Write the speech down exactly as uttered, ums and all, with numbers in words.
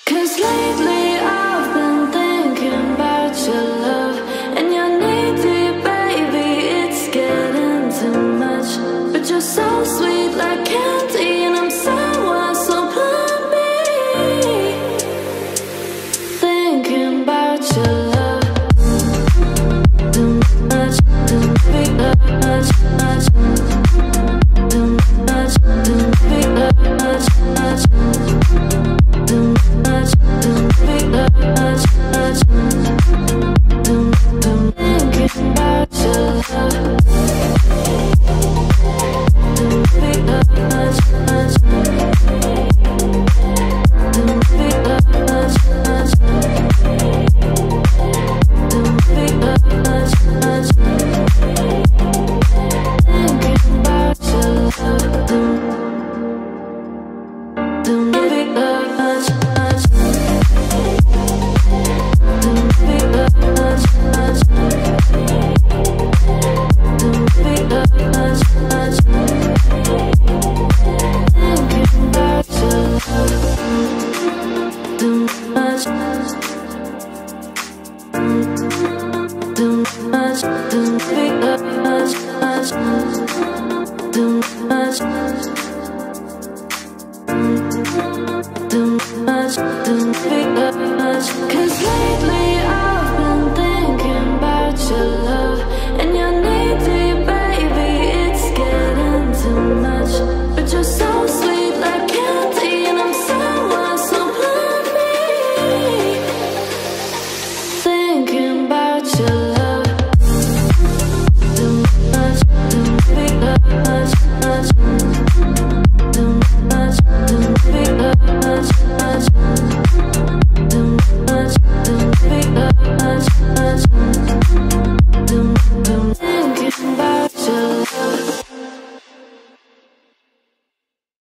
'Cause lately I've been thinking about your love and your needy baby, it's getting too much. But you're so sweet like candy and I'm sour, so plan me. Thinking about your love too much, too big, much, much, too much, too big, much, much. Too much, too big, much, much, too, too thinking about your love. Too big, much, much, too big, much, much, too big, much, much, thinking about your love. Too, too big, much. Cause lately I've been thinking about your